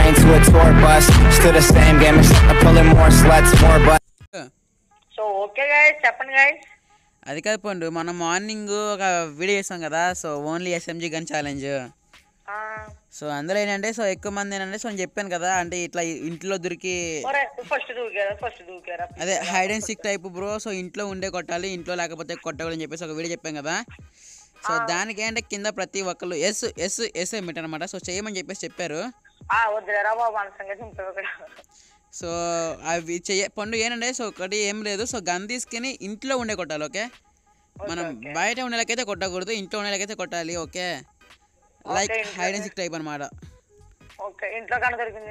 train to a tour bus. Still the same game, except I'm pulling more sluts, more butts. So okay guys, చెప్పండి గైస్. అది కాదు పండు, మనం morning ఒక video చేస్తాం కదా, so only SMG gun challenge. So అందులో ఏంటంటే, సో ఎక్కువ మంది ఏంటంటే, సో నేను చెప్పాను కదా, అంటే ఇట్లా ఇంట్లో దొరికి ఫస్ట్ దూకారా అదే hide and seek type bro. So ఇంట్లో ఉండే కొట్టాలి, ఇంట్లో లేకపోతే కొట్టకూడదని చెప్పేసి ఒక వీడియో చెప్పాం కదా. సో దానికి ఏంటంటే కింద ప్రతి ఒక్కళ్ళు ఎస్ ఎస్ ఎస్ ఏమిటి అనమాట. సో చేయమని చెప్పేసి చెప్పారు. వద్దురా బాబు మన సంగతి ఇక్కడ. సో అవి పండు ఏంటంటే, సో ఒకటి ఏం లేదు, సో గన్ తీసుకుని ఇంట్లో ఉండే కొట్టాలి. ఓకే, మనం బయట ఉండేలాకైతే కొట్టకూడదు, ఇంట్లో ఉండేలాకైతే కొట్టాలి. Okay, like hide and seek type అనమాట. ఓకే, ఇంట్లో కన్నా దొరికింది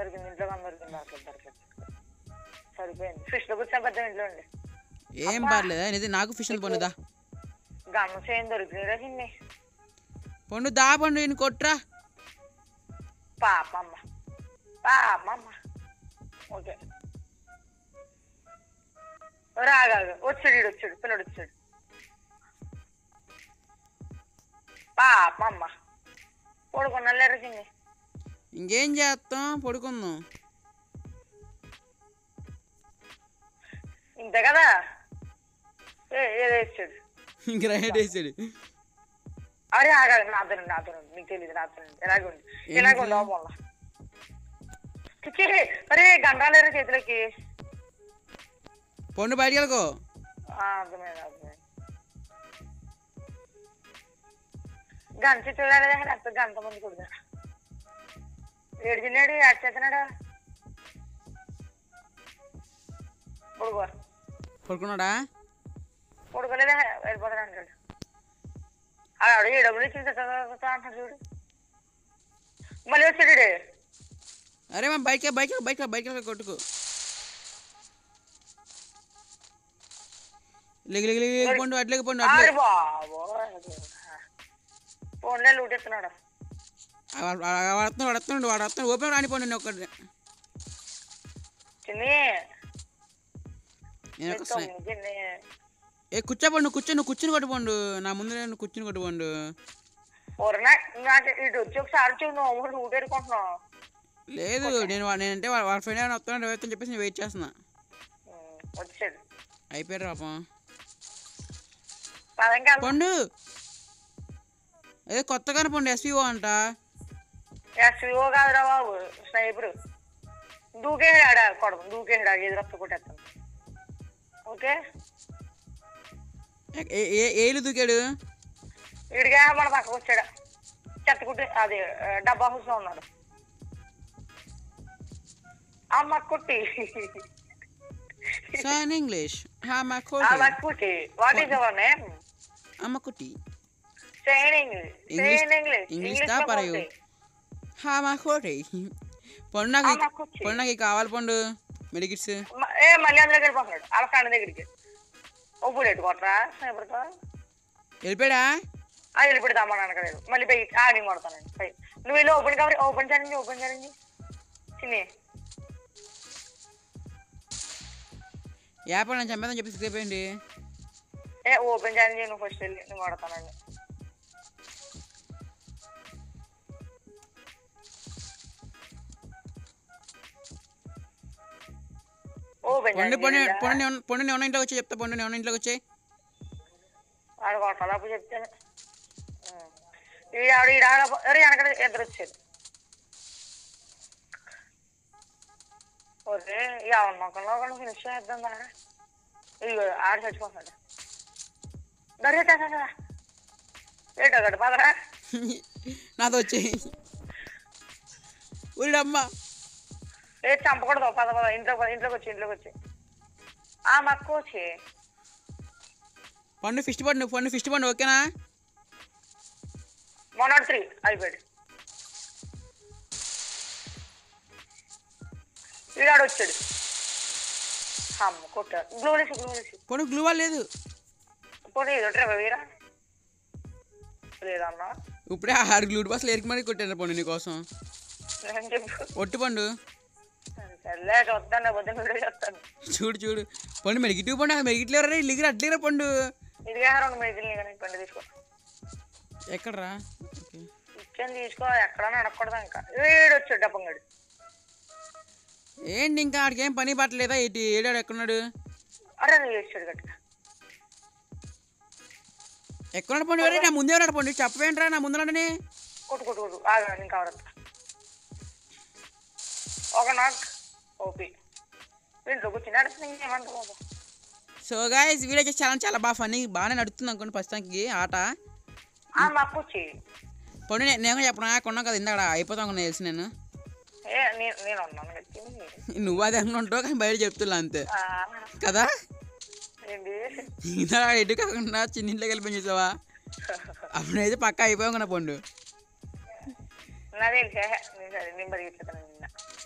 సరిపోయింది. ఫిష్ లో కూర్చొని పెద్ద ఇంట్లో ఉండి ఏం పర్లేదా, ఇది నాకు ఫిష్ పండుదా గమ్మ చేయని దొరికిందిరా చిన్ని పండు. దా పండు, ఈయన కొట్రా. పాపమ్మ. ఓకే రాగా వచ్చాడు పిల్లడు వచ్చాడు. పాపమ్మ పడుకున్నా లేరు చిన్ని. ఇంకేం చేస్తాం, పడుకుందాం ఇంతే కదా. ఏదో వేసాడు, ఇంక రైట్ వేసాడు. అరే ఆగాలి, నాతో నీకు తెలియదు, ఇలాగే ఉండవు. అరే గండాలేరు చేతులకి. పండు బయటికి వెళ్ళకో. అర్థమైంది. గంట చూడాలి, గంట మంది కొడుదా ఏడు తిన్నాడు, యాడ్ చేస్తున్నాడా. పడుకున్నాడా? పడుకోలేదా, వెళ్ళిపోతాడు అంటాడు. ఆవిడ ఏ డబ్బులు ఇచ్చింది అంటాడు చూడు. మళ్ళీ వచ్చాడు. అరే మా బైక్ కొట్టుకు. పండు అట్లే పండు. బాబో ఫోన్లే లూటెత్తున్నాడు. వాడు ఓపెన్ రానిపోండి. నేను ఒక్కటి కూర్చోపండు, నువ్వు కూర్చుని కొట్టుకోండు. నా ముందు నేను కూర్చుని కొట్టుకోండు. నాకు ఇటు వచ్చి ఒకసారి చూడు, లూటేరుకుంటున్నావు. లేదు, నేనంటే వాళ్ళ ఫ్రెండ్ ఏమైనా వస్తున్నాడు అని చెప్పేసి నేను వెయిట్ చేస్తున్నా. వచ్చాడు, అయిపోయారు పాపం. పదంగా పండు అదే కొత్తగానే పండు, ఎస్విఓ అంట. ఎస్విఓ కాదురా బాబు, స్నైపర్. దూకేసాడా కొడదు, ఎదురు వస్తా కొట్టేస్తాను. ఓకే, ఏళ్ళు దూకాడు. ఇడిగా మన పక్కకు వచ్చాడా, చెత్తకుట్టి అది డబ్బా హౌస్ లో ఉన్నాడు. అమ్మ కుట్టి English what is your name? అమ్మ కుట్టి. ఇంగ్లీష్ దా పరయు. పండు నాకు కావాలి పండు, మెడికిట్స్. మళ్ళీ అందులోకి వెళ్ళిపోతున్నాడు, వాళ్ళ ఫ్రెండ్ దగ్గరికి. ఓ బుల్లెట్ కొట్టరా స్నైపర్తో. వెళ్ళిపోయాడా? వెళ్ళిపెడతామని అనకలేదు. మళ్ళీ పై ఆగి కొడతానండి పై. నువ్వు వెళ్ళి ఓపెన్ ఛాలెంజ్ చిన్ని. యాప్ నేను చంపేదని చెప్పి సిక్ అయిపోయింది. ఓపెన్ ఛాలెంజ్ నువ్వు ఫస్ట్ వెళ్ళి నువ్వు కొడతానండి. పండు నేను ఇంట్లోకి వచ్చి చెప్తా. పండు నేను ఇంట్లోకి వచ్చాయి వాడు కొట్టాలప్పుడు చెప్తాను. వెనక ఇద్దరు వచ్చారు. ఓకే, ఎవరి మొక్కల్లో కూడా ఫినిష్ చేద్దాం కదా. ఇదిగో ఆడ చచ్చిపోతున్నాడు. దొరికేదా ఏటో గడు పదరా. నాతో వచ్చాయి. ఊరిడమ్మా చంపకూడదు. పద ఇంట్లోకి వచ్చి మక్కువ వచ్చి పండు ఫిస్ట్ పండు ఓకేనా? 103 అయిపోయాడు. వీడాడు వచ్చాడు. అమ్మ కొట్ట పండు గ్లూ వాళ్ళు లేదు. పోనీ ఏదో వీరా లేదన్నా. ఇప్పుడే 6 గ్లూ బాక్స్లు ఎరికి మరీ కొట్టాను పండు నీకోసం. ఒట్టు పండు చూడు పండు మెరిగిటివ్ పండు. మెరిగిట్లేవరా ఇల్లు అట్లేరా పండు. ఎక్కడరా? తీసుకో, ఎక్కడన్నా అడగకూడదు. ఇంకా వీడు వచ్చాడు డబ్బంగాడు. ఏంటి ఇంకా ఆడికి ఏం పని పట్టలేదా ఏంటి ఏడాడు ఎక్కడున్నాడు అరే నువ్వు చేసాడు గట్టిగా ఎక్కడున్నాడు పండు ఎవరే నా ముందే ఉన్నాడు పండు చెప్పవేంట్రా నా ముందున్నాడని కొట్టు ఆగా నేను కావడతా ఒక నాక్ ఓపి ఇంట్లో కూర్చుని నడుస్తుంది ఏమంటారు బాబా సో గాయస్ వీడియో వచ్చేసి చాలా బాగా ఫన్నీ బాగానే నడుస్తుంది అనుకోండి ప్రస్తుతానికి ఆట మాకు వచ్చి పండు నేను చెప్పనా కొన్నాం కదా ఇందాక అయిపోతాం అనుకున్నా తెలుసు నేను నేను ఉన్నాను నువ్వు అదే అనుకుంటావు కానీ బయట చెప్తున్నా అంతే కదా ఏంటి ఇందా ఎటు కాకుండా చిన్న ఇంట్లోకి వెళ్ళిపోయి చూసావా అప్పుడైతే పక్క అయిపోయాం కదా పండు నాదే నేను పరిగెత్తుతాను నిన్న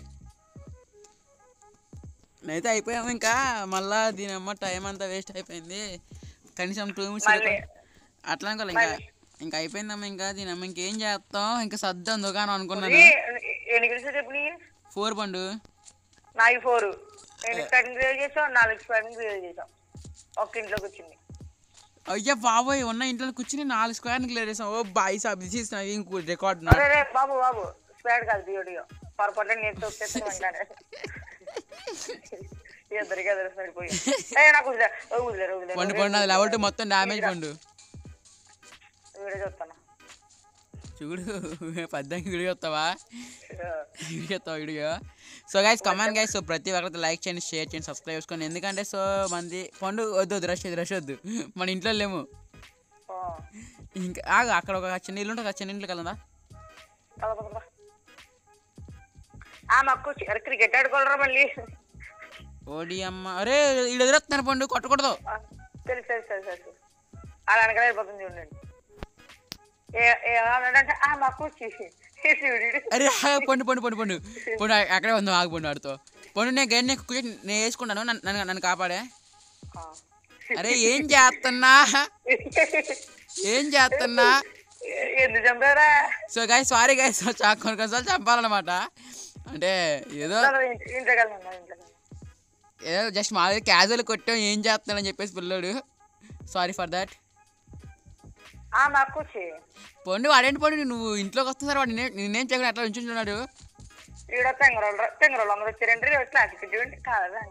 నేనైతే అయిపోయాము ఇంకా మళ్ళా దీని అమ్మ టైం అంతా వేస్ట్ అయిపోయింది కనీసం 2 minutes అట్లా అనుకోవాలి ఇంకా అయిపోయిందమ్మా ఇంకా దీని అమ్మ ఇంకేం చేస్తాం ఇంకా సర్దాం దుకాణం అనుకున్నాను ఎన్ని గెలిచా చెప్పు 4 పండు నాకు 4 నేను స్టార్టింగ్ క్రియేట్ చేసావు 4 స్టార్టింగ్ క్రియేట్ చేసావు ఒక్క ఇంట్లోకి వచ్చింది అయ్యా బాబోయ్ ఉన్న ఇంట్లో కూర్చుని 4 స్క్వేర్ని క్లియర్ చేసాం ఓ బాయ్ సాబ్ దిస్ ఇస్ నథింగ్ రికార్డ్ బాబు స్క్వేర్ కాదు బియోడియో పొరపాటు నేను వచ్చేస్తాను వెంటనే ఇద్దరికి సరిపోయి నాకు పండు పండు అది లెవెల్ 2 మొత్తం డ్యామేజ్ పండు వీడియో చూస్తాను చూడు 18 వీడియో వస్తావా video so guys come on guys so ప్రతి ఒక్కరితో లైక్ చేయండి షేర్ చేయండి సబ్స్క్రైబ్ చేసుకోండి ఎందుకంటే సో మంది పండు వద్దు రష్ వద్దు మన ఇంట్లో లేము ఇంకా అక్కడ ఒక చిన్న ఇల్లు ఉంటుంది చిన్న ఇంట్లోకి వెళ్ళదా మాకు క్రికెట్ ఆడుకోవాలరా మళ్ళీ ఓడి అమ్మ అరే వీడు ఎదురొస్తున్నారు పండు కొట్టకూడదు తెలుసు అలా వెనకాల వెళ్ళిపోతుంది చూడండి అంటే మాకు అరే పండు అక్కడే ఉందాం ఆగు పండు ఆడుతో పండు నేను గైడ్ నేను వేసుకుంటాను నన్ను కాపాడే అరే ఏం చేస్తున్నా ఎందుకు చంపారా సో గైస్ సారీ గైస్ కొన్నిసార్లు చంపాలన్నమాట అంటే ఏదో జస్ట్ మాది క్యాజువల్ కొట్టాం ఏం చేస్తున్నాడని చెప్పేసి పిల్లోడు సారీ ఫర్ దాట్ మాకు పండు వాడేంటి పండు నువ్వు ఇంట్లోకి వస్తున్నారు వాడు నేనేం చేయకుండా ఎట్లా ఉంచున్నాడు ఈడ తెంగరోళ్ళు అందరూ వచ్చారంటే క్లాసిక్ కాదా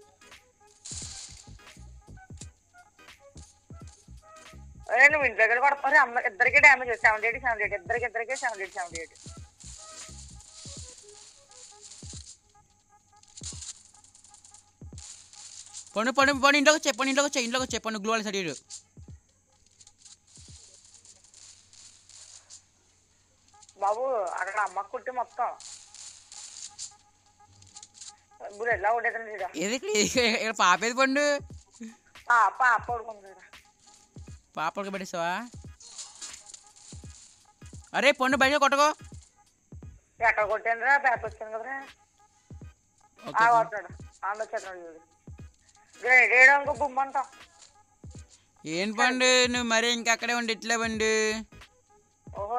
అరే నువ్వు ఇంట్లో కొడతారు అమ్మ ఇద్దరికి డ్యామేజ్ 78 ఇద్దరికి 78 పండు ఇంట్లోకి వచ్చే పండు గ్లో వాళ్ళ సైడ్ బాబు అక్కడ అమ్మకు కుట్టి మొత్తం ఎలా ఉండేది పాపేది పండు పాప పడుకుంటారా పాపకి పెట్టేసావా అరే పండు బయట కొట్టకో ఎక్కడ కొట్టానురా పేపర్ వచ్చాను కదరా కొట్టాడు వచ్చాడు గ్రేడ్ బొమ్మంట ఏం పండు నువ్వు మరి ఇంకక్కడే ఉండి ఇట్లే పండు ఓహో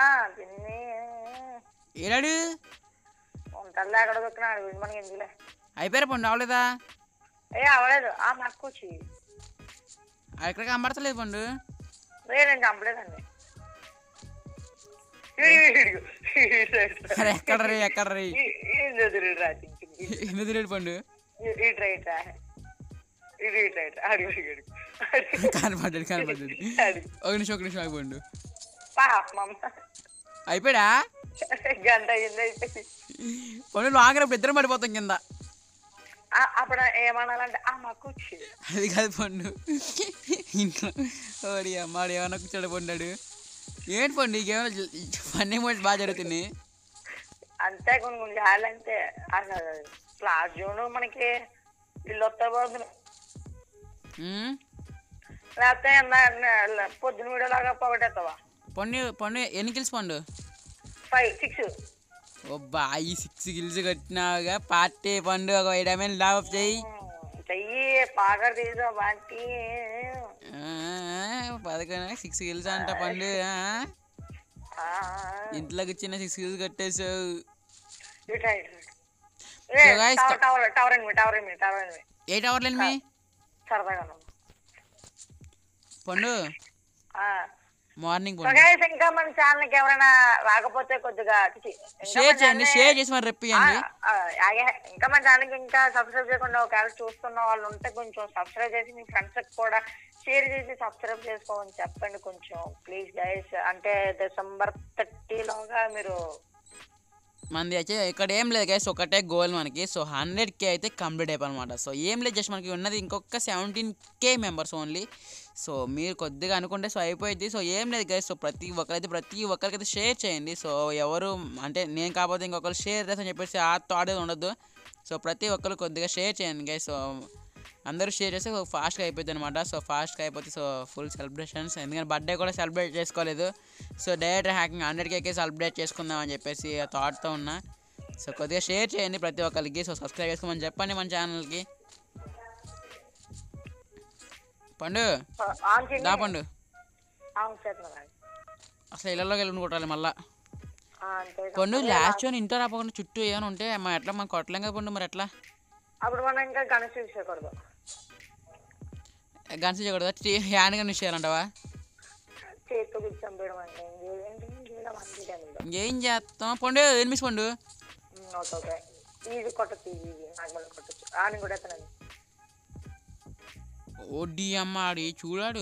ఏడాడు ఉంటాడు ఎక్కడ దొక్కినాడు మనకి ఎందుకులే అయిపోయారా పండు అవలేదా అవలేదు మాకు వచ్చి ఎక్కడికి కనబడతలేదు పండు నేను చంపలేదండి ఎక్కడ ఎందుకు పండు కనపడ్డాడు ఒక నిమిషం ఆగిపోండు అయిపోయా గంట అయింది అయిపోయింది పండు లాంగ్ ఇద్దరం పడిపోతాం కింద అప్పుడు ఏమనాలంటే మాకు అది కాదు పండు ఇంట్లో ఓడి అమ్మాడు ఏమన్నా కూర్చోడు పండాడు ఏంటి పండు ఇంకేమైనా ఫన్నీ మూమెంట్స్ బాగా జరుగుతుంది అంతే కొన్ని చాలంటే అసలు క్లాస్ జోన్ మనకి ఇల్లు వస్తా పోతుంది లేకపోతే పొద్దున వీడియోలాగా పొగటేస్తావా పండు ఎన్ని కిల్స్ పండు 5 6 ఓ బాయి 6 కిల్స్ కట్టినావుగా పార్టీ పండు ఒక 5 లాభం చెయ్యి పాకర్ తీసా పార్టీ 6 కిల్స్ అంట పండు ఇంట్లోకి చిన్న 6 కిల్స్ కట్టేసావు ఏ టవర్ లేని పండు మార్నింగ్ సో పండు గైస్ ఇంకా మన ఛానల్ కి ఎవరైనా రాకపోతే కొద్దిగా షేర్ చేయండి, షేర్ చేసి మరి రెప్పియండి. ఇంకా మన ఛానల్ కి ఇంకా సబ్స్క్రైబ్ చేయకుండా ఒకవేళ చూస్తున్న వాళ్ళు ఉంటే కొంచెం సబ్స్క్రైబ్ చేసి మీ ఫ్రెండ్స్ కూడా షేర్ చేసి సబ్స్క్రైబ్ చేసుకోమని చెప్పండి కొంచెం ప్లీజ్ గైస్. అంటే December 30 లోగా మీరు మనది అయితే ఇక్కడ ఏం లేదు గైస్, ఒకటే గోల్ మనకి. సో 100K అయితే కంప్లీట్ అయిపోయి. సో ఏం లేదు, జస్ట్ మనకి ఉన్నది ఇంకొక 17K మెంబర్స్ ఓన్లీ. సో మీరు కొద్దిగా అనుకుంటే సో అయిపోయింది. సో ఏం లేదు గైస్, సో ప్రతి ఒక్కరికైతే షేర్ చేయండి. సో ఎవరు అంటే నేను కాకపోతే ఇంకొకరు షేర్ చేస్తాను చెప్పేసి ఆ థాట్ ఉండొద్దు. సో ప్రతి ఒక్కరు కొద్దిగా షేర్ చేయండి గైస్. సో అందరూ షేర్ చేస్తే ఫాస్ట్గా అయిపోద్ది అనమాట. సో ఫాస్ట్గా అయిపోతే సో ఫుల్ సెలబ్రేషన్స్, ఎందుకంటే బర్త్డే కూడా సెలబ్రేట్ చేసుకోలేదు. So direct hacking 100K celebrate చేసుకుందాం అని చెప్పేసి ఆ థాట్తో ఉన్నా. సో కొద్దిగా షేర్ చేయండి ప్రతి ఒక్కరికి. సో సబ్స్క్రైబ్ చేసుకోమని చెప్పండి మన ఛానల్కి. పండు దా పండు, అసలు ఇళ్ళలోకి వెళ్ళి కొట్టాలి మళ్ళా. పండు లాస్ట్ ఇంట్లో రాకుండా చుట్టూ ఏమైనా ఉంటే ఎట్లా మనం కొట్టలేం కదా పండు, మరి ఎట్లా? అప్పుడు మనం ఇంకా గణేష్ చేయకూడదు, గన్స్ చేయకూడదా? హ్యాండ్ గన్స్ చేయాలంటావా? ఇంకేం చేస్తాం పండు, ఎనిమిస్ పండు. ఈజీ కొట్టచ్చు, ఈజీ నార్మల్ కొట్టచ్చు. ఆని కూడా ఎత్తనండి. ఓడి అమ్మ ఆడి చూడాడు,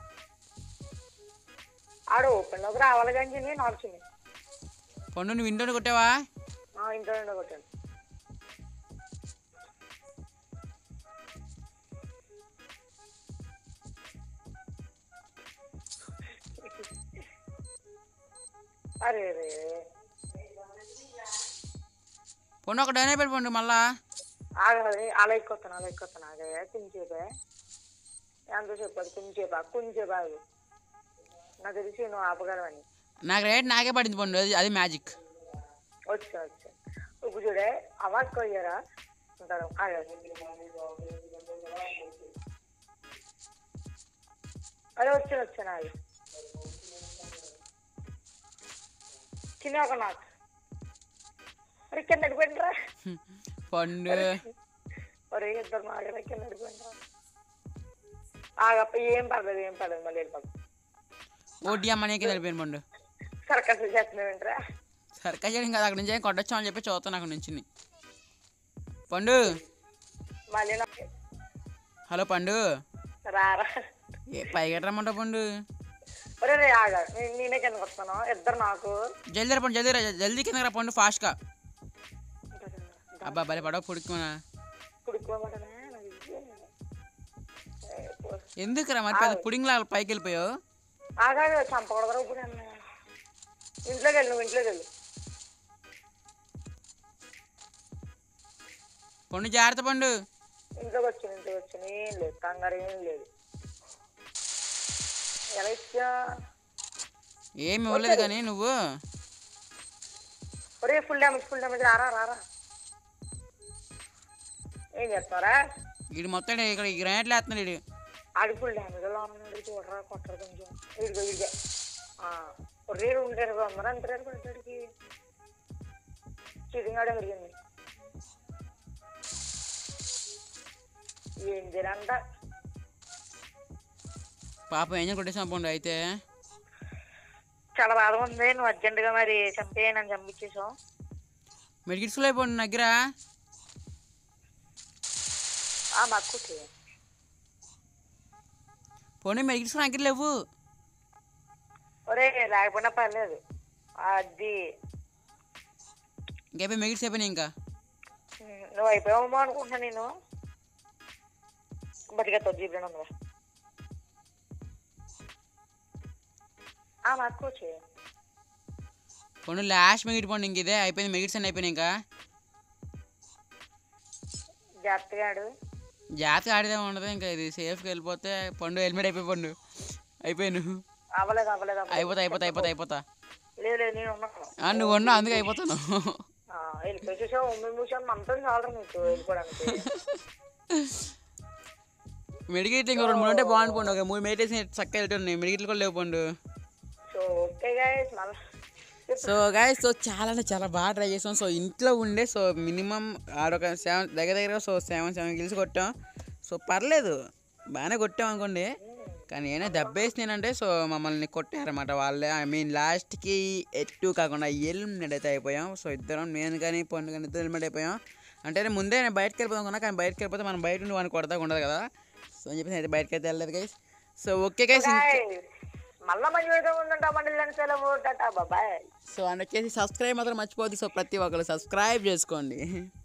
ఆడు ఓపెన్ లోకి రావాలి కానీ నడుచుంది. పండు నువ్వు ఇంట్లో కొట్టావా? ఇంట్లో నుండి కొట్టాను. అరే రే పండు ఒక డైనా పెట్టి పండు మళ్ళా. ఆగది అలా ఎక్కుతాను అదే కొంచెంసేపే ఎంత చెప్పదు, కొంచెంసేపు ఆగు. నాకు తెలిసి నువ్వు ఆపగలవని. నాకు రేట్ నాకే పడింది పండు, అది మ్యాజిక్. వచ్చా ఇప్పుడు చూడే అవాజ్ కొయ్యారా ఉంటారు. అదే వచ్చాను అది చిన్న ఒక నాకు మరి కింద అడిపోయిందిరా పండు. ఒరే ఇద్దరు నాగరా కింద అడిపోయిందిరా. ఆగప్ప ఏం పర్లేదు మళ్ళీ వెళ్ళిపోదు. ఓడి అమ్మ నీకే తెలిపోయాను పండు. సర్కస్ చేస్తున్నావేంట్రా? సర్కస్ చేయడం కదా, అక్కడ నుంచి కొట్టొచ్చాం అని చెప్పి చూస్తాను అక్కడ నుంచి. పండు మళ్ళీ హలో పండు, రారా పైకి రమ్మంటావు పండు. ఒరే రే ఆగా, నేనే కిందకి వస్తాను. ఇద్దరు నాకు జల్దీ రా పండు, జల్దీ కిందకి రా పండు ఫాస్ట్గా. అబ్బా భలే పడవ పుడుకున్నా. ఎందుకు రా మరి పెద్ద పుడింగ్ లాగా పైకి వెళ్ళిపోయావు? ఆగా చంపకూడదు ఇప్పుడు. ఇంట్లోకి వెళ్ళు, నువ్వు ఇంట్లోకి వెళ్ళు. పండు జాగ్రత్త పండు. ఇంట్లోకి వచ్చాను ఏం లేదు, కంగారు ఏం లేదు. ఎలా ఇచ్చా ఏమి ఇవ్వలేదు కానీ నువ్వు. ఒరే ఫుల్ డ్యామేజ్ రారా. ఏం చేస్తారా? వీడు మొత్తం ఇక్కడ గ్రానైట్లు వేస్తున్నాడు వీడు. ఆడి ఫుల్ డ్యామేజ్ చూడరా, కొట్టరు కొంచెం. వీడిగా ఒరే ఉంటారు అందరూ అంటారు కొట్టాడికి. చీటింగ్ ఆడే జరిగింది. ఏం చేయాలంట పాపం ఏం కొట్టేసాం పండు. అయితే చాలా బాధ ఉంది. నువ్వు అర్జెంటుగా మరి నన్ను చంపించేసావు. మెడికిట్స్లో అయిపోండి నా దగ్గర. మాకు పోనీ మెడికిట్స్ నా దగ్గర లేవు. ఒరే లేకపోయినా పర్లేదు. అది ఇంకైపోయి మెడికిట్స్ అయిపోయినాయి. ఇంకా నువ్వు అయిపోయావేమో అనుకుంటున్నా నేను. బతికేస్తావు జీబులో ఉందా? మాకు పండు లాస్ట్ మెగిట్ పండు. ఇంక ఇదే అయిపోయింది, మెగిట్స్ అన్నీ అయిపోయినాయి. ఇంకా జాగ్రత్తగా ఆడితే ఉండదు. ఇంకా ఇది సేఫ్గా వెళ్ళిపోతే పండు హెల్మెట్ అయిపోయి పండు అయిపోయాను. అయిపోతా నువ్వు ఉన్నావు అందుకే అయిపోతాను. మెడికేట్ ఇంకో 2 3 ఉంటే బాగుంది పండు. ఒక 3 మెడిటేషన్ చక్కగా వెళ్తున్నాయి. మెడికేట్లు కూడా లేవు పండు. సో గైస్ సో చాలా అంటే చాలా బాగా ట్రై చేసాం. సో ఇంట్లో ఉండే సో మినిమం ఆడొక 7 దగ్గర సో 7 kills కొట్టాం. సో పర్లేదు బాగానే కొట్టాం అనుకోండి. కానీ నేనే దెబ్బేసినానంటే సో మమ్మల్ని కొట్టారన్నమాట వాళ్ళే. ఐ మీన్ లాస్ట్కి ఎట్టు కాకుండా ఎలిమినేట్ అయితే అయిపోయాం. సో ఇద్దరం నేను కానీ పండు కానీ ఇద్దరు ఎలిమినేట్ అయిపోయాం. అంటే నేను ముందే నేను బయటకు వెళ్ళిపోతాం కన్నా, కానీ బయటకు వెళ్ళిపోతే మనం బయట నుండి వాడిని కొడతా ఉండదు కదా. సో అని చెప్పి అయితే బయటకు అయితే వెళ్ళలేదు గైస్. సో ఓకే గైస్, మళ్ళీ మంచి వీడియో ఉందంటామండి. సెలవు, టాటా బాబాయ్. సో అని వచ్చేసి సబ్స్క్రైబ్ మాత్రం మర్చిపోద్ది. సో ప్రతి ఒక్కరు సబ్స్క్రైబ్ చేసుకోండి.